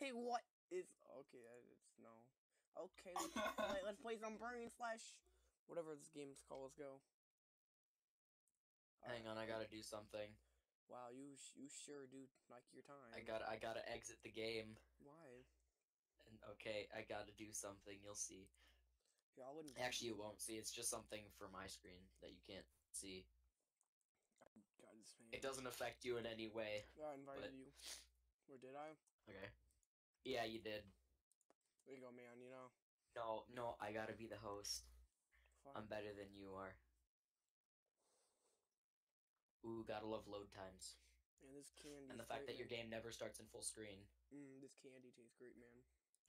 Okay, what is okay? It's no. Okay, let's play some Brain Slash, whatever this game's called. Let's go. Hang on, I gotta do something. Wow, you sure do like your time. I gotta exit the game. Why? And okay, I gotta do something. You'll see. Yeah, I wouldn't. Actually, you won't see. It's just something for my screen that you can't see. God, this man. It doesn't affect you in any way. Yeah, I invited but... you. Or did I? Okay. Yeah, you did. There you go, man. You know. No, I gotta be the host. Fine. I'm better than you are. Ooh, gotta love load times. Man, this candy. And the fact that your game never starts in full screen. This candy tastes great, man.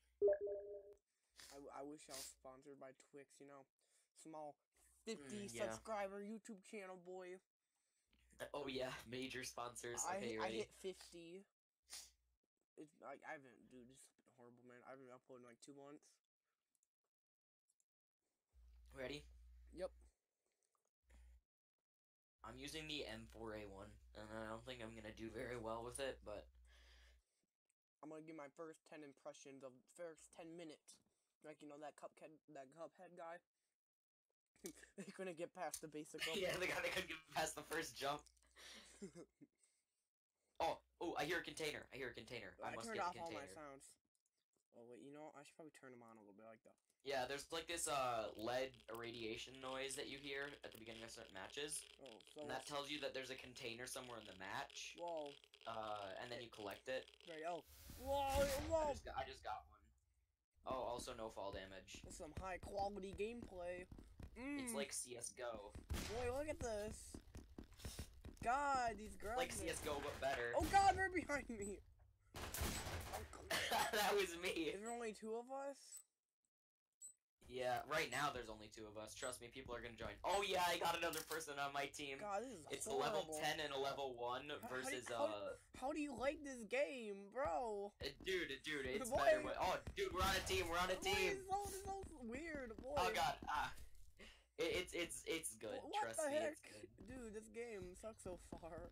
I wish I was sponsored by Twix, you know. Small 50 yeah. subscriber YouTube channel, boy. Oh yeah, major sponsors. I Okay, ready? hit 50. I haven't, dude, this has been horrible, man. I haven't uploaded in like 2 months. Ready? Yep. I'm using the M4A1, and I don't think I'm gonna do very well with it, but... I'm gonna give my first 10 impressions of first 10 minutes. Like, you know, that Cuphead guy. They couldn't get past the basic level. Yeah, they couldn't get past the first jump. Oh, I hear a container. I must turned get off the container. all my sounds. Oh, wait, you know what? I should probably turn them on a little bit like that. Yeah, there's like this lead irradiation noise that you hear at the beginning of certain matches. Oh, so and that tells you that there's a container somewhere in the match. Whoa. And then you collect it. Right, oh. Whoa. I just got one. Oh, also no fall damage. That's some high quality gameplay. It's like CSGO. Boy, look at this. God, these girls. Like CSGO, but better. Oh God, they're behind me. That was me. Is there only 2 of us? Yeah, right now there's only 2 of us. Trust me, people are gonna join. Oh yeah, I got another person on my team. God, this is It's horrible. a level 10 and a level 1 versus How do you like this game, bro? Dude, it's Boy. better. Oh, dude, we're on a team. We're on a team. Boy, this is so weird, boy. Oh God, it's good. What Trust the me, heck? it's good. Dude, this game sucks so far.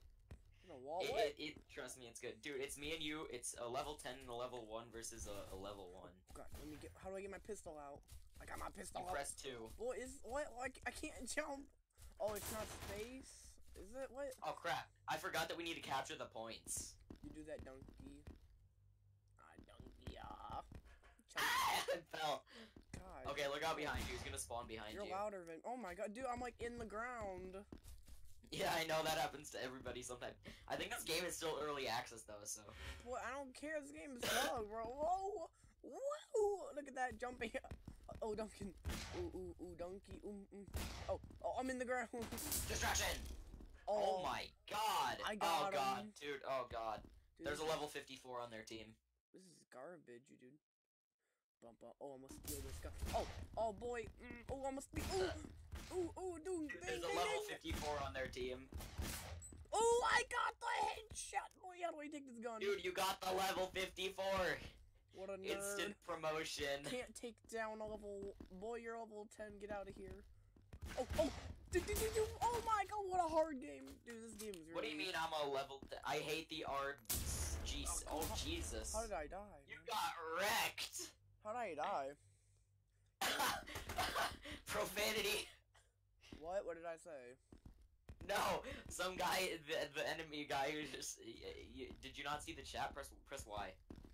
Trust me, it's good. Dude, it's me and you. It's a level 10 and a level 1 versus a level 1. God, how do I get my pistol out? I got my pistol out. Press 2. What is, I can't jump. Oh, it's not space? Is it? What? Oh crap, I forgot that we need to capture the points. You do that, donkey. Donkey, I fell. God. Okay, look out behind you. He's gonna spawn behind You're you. louder than, oh my God, dude, I'm like in the ground. Yeah, I know that happens to everybody sometimes. I think this game is still early access though, so. Boy, I don't care. This game is dog, bro. Whoa, whoa! Look at that jumping. Oh, Duncan. Ooh, donkey. Oh, I'm in the ground. Distraction. Oh my God. I got Oh God, him. dude. Oh God. Dude, There's a level 54 on their team. This is garbage, dude. Bump up. Oh, I must steal this guy. Oh boy. Oh, I must be. Ooh, dude. There's a level 54 on their team. Oh, I got the headshot. Boy, how do I take this gun? Dude, you got the level 54. What a nerd. Instant promotion. Can't take down a level. Boy, you're level 10. Get out of here. Oh. Dude. Oh my God, what a hard game. Dude, this game is really. What do you mean I'm a level? I hate the art. Jeez. Oh, Jesus. How did I die? You got wrecked. How did I die? Profanity. What? What did I say? No, some guy, the enemy guy who just. Did you not see the chat? Press Y.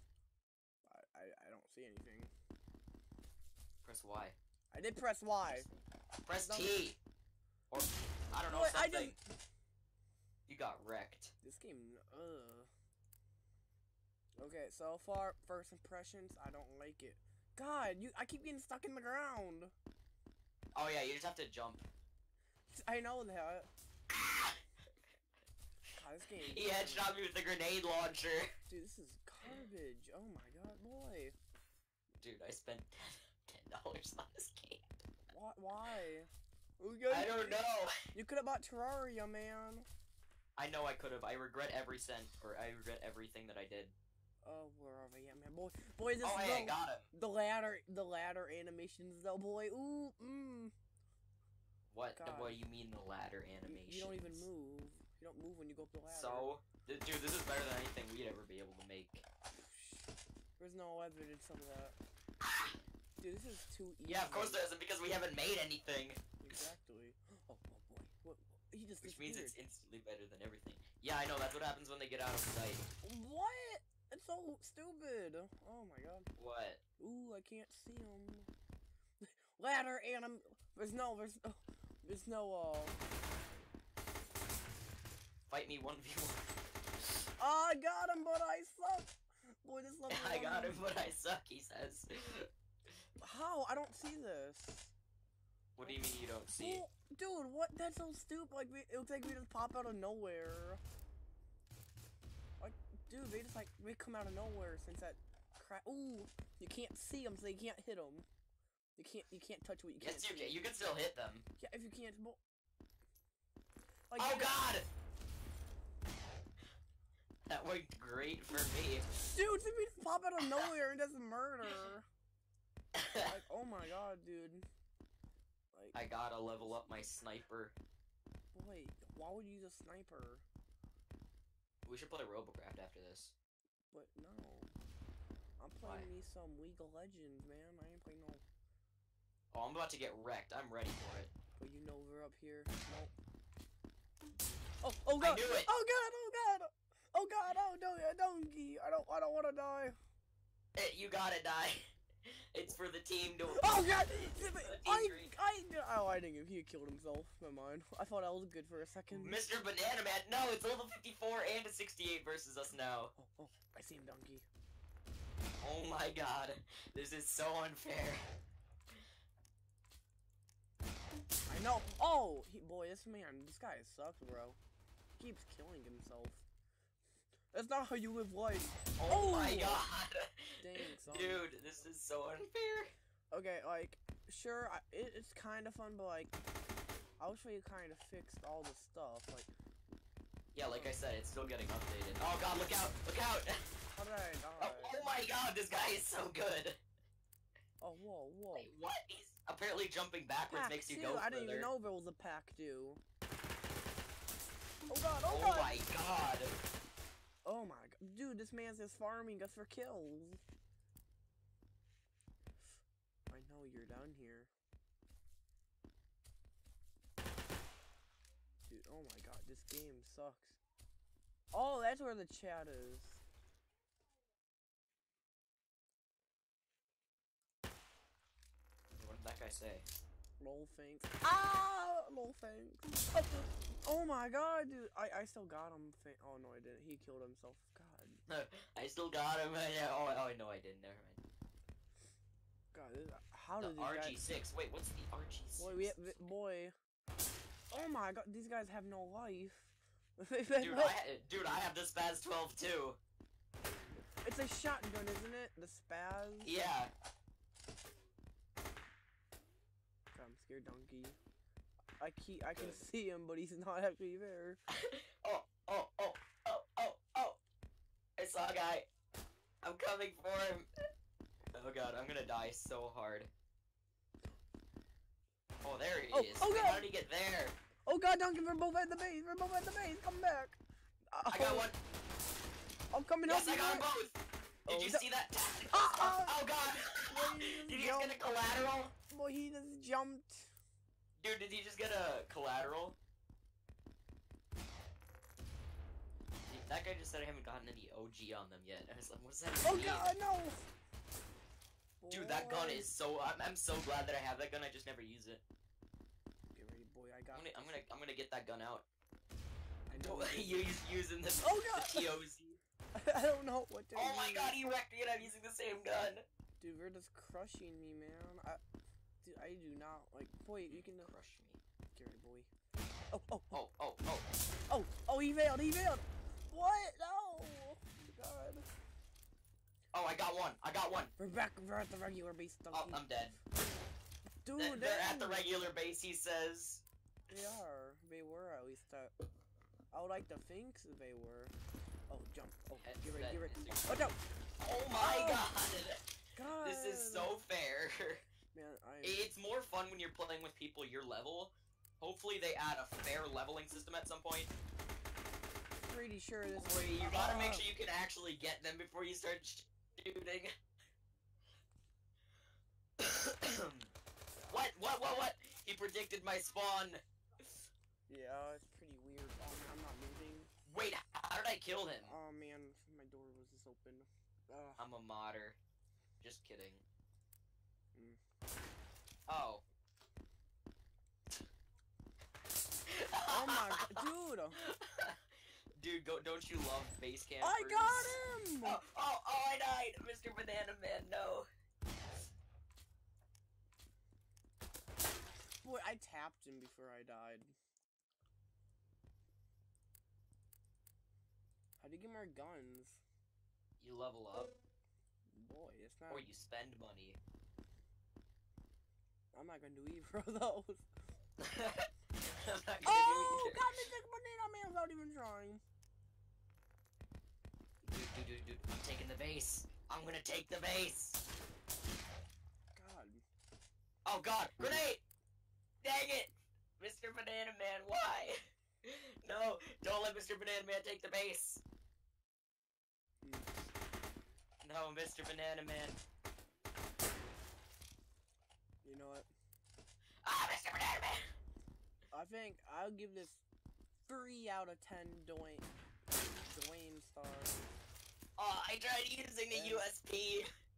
I don't see anything. Press Y. I did press Y. Press T. Or I don't know something. You got wrecked. This game, Okay, so far, first impressions, I don't like it. God, I keep getting stuck in the ground. Oh yeah, you just have to jump. I know that. God, this game. He headshot me with the grenade launcher. Dude, this is garbage. Oh my God, boy. Dude, I spent $10 on this game. Why? I don't know. You could have bought Terraria, man. I know I could have. I regret every cent, or I regret everything that I did. Oh, where are they? Yeah, man, boy, this is I got him. The ladder animations, though, boy. Ooh, What? God. What do you mean the ladder animation? You don't even move. You don't move when you go up the ladder. So, dude, this is better than anything we'd ever be able to make. no evidence of that. Dude, this is too easy. Yeah, of course there isn't, because we haven't made anything. Exactly. Oh boy. What? He just Which means disappeared. it's instantly better than everything. Yeah, I know, that's what happens when they get out of sight. What? It's so stupid. Oh my god. What? Ooh, I can't see him. Ladder and there's no Fight me 1v1. I got him, but I suck. Boy, this level. I got him, but I suck, he says. How? I don't see this. What do you mean you don't see? Well, dude, what? That's so stupid. Like, it looks like we just pop out of nowhere. Like, dude, they come out of nowhere since that crap. Ooh, you can't see them, so you can't hit them. You can't touch what you can't Yes, you see. can. You can still hit them. Yeah, if you can't. Like, Oh god! That worked great for me. Dude, if we just pop out of nowhere and does murder. Like, oh my god, dude. Like, I gotta level up my sniper. boy, why would you use a sniper? We should play Robocraft after this. But no. I'm playing me some League of Legends, man. I ain't playing no. Oh, I'm about to get wrecked. I'm ready for it. But you know we're up here. Nope. Oh god! I knew it! Oh god! Oh god! Oh god! Oh no, donkey! I don't want to die. You gotta die. It's for the team to. Oh god! I didn't. He killed himself. Never mind. I thought I was good for a second. Mr. Banana Man. No, it's level 54 and a 68 versus us now. Oh! I see him, donkey. Oh my god, this is so unfair. I know. Oh, boy, this guy sucks, bro. He keeps killing himself. That's not how you live life. Oh my god. Dang, son. Dude, this is so unfair. Okay, like, sure, it's kind of fun, but like, I wish we kind of fixed all the stuff. Like, yeah, like I said, it's still getting updated. Oh god, look out! Look out! how did I die? Oh my god, this guy is so good. Oh, whoa. Wait, what? He's apparently jumping backwards Pack makes you two. go further. I didn't even know there was a pack two. Oh god! Oh my god! Oh my god, dude, this man's just farming us for kills. I know you're down here. Dude, oh my god, this game sucks. Oh, that's where the chat is. What did that guy say? Lol thanks. Ah! Lol thanks. Oh my god, dude. I still got him. Oh no, I didn't. He killed himself. God. I still got him. Oh no, I didn't. Never mind. God, how did The these guys... RG6. Wait, what's the RG6? Boy. Oh my god, these guys have no life. Dude, I have the Spaz 12 too. It's a shotgun, isn't it? The Spaz? Yeah. God, I'm scared, donkey. I can see him, but he's not actually there. Oh. I saw a guy. I'm coming for him. Oh god, I'm gonna die so hard. Oh, there he is. Oh Wait, god! how did he get there? Oh god, donkey, we're both at the base. Come back. I got one. I'm coming up. Yes, I got them both. Did you see that? Oh god. Did he just get a collateral? Boy, he just jumped. Dude, did he just get a collateral? That guy just said I haven't gotten any OG on them yet. I was like, what's that Oh mean? god, no! Dude, that gun is so. I'm so glad that I have that gun. I just never use it. Get ready, boy. I got. I'm gonna get that gun out. I know. using the Oh god! the TOZ. I don't know what to do. Oh my god, he wrecked me and I'm using the same gun. Dude, we're just crushing me, man. Dude, I do not like. Boy, you can Crush me. Get ready, boy. Oh, he failed. What? No. God. Oh, I got one. We're at the regular base. Oh, I'm dead. Dude, they're at the regular base, he says. They are. They were at least. I would like to think they were. Oh, jump. Oh, get ready. Watch out. Oh my god. God. This is so fair. Man, It's more fun when you're playing with people your level. Hopefully they add a fair leveling system at some point. Pretty sure this. Wait, you gotta make sure you can actually get them before you start shooting. What? He predicted my spawn. Yeah, it's pretty weird. Oh man, I'm not moving. Wait, how did I kill him? Oh man, my door was just open. Ugh. I'm a modder. Just kidding. Mm. Oh. Oh my god, dude! Dude, don't you love base campers? I got him! Oh, I died! Mr. Banana Man, no. Boy, I tapped him before I died. How'd you get more guns? You level up, Boy, it's not... or you spend money. I'm not gonna do either of those. I'm not gonna do Oh! either. Got me Dick Banana Man without even trying. Dude, I'm taking the base. I'm gonna take the base. God. Oh god, grenade! Dang it! Mr. Banana Man, why? No, don't let Mr. Banana Man take the base. No, Mr. Banana Man. You know what? Ah, Mr. Banana Man! I think I'll give this 3 out of 10 Dwayne stars. Oh, I tried using the Yeah. USP.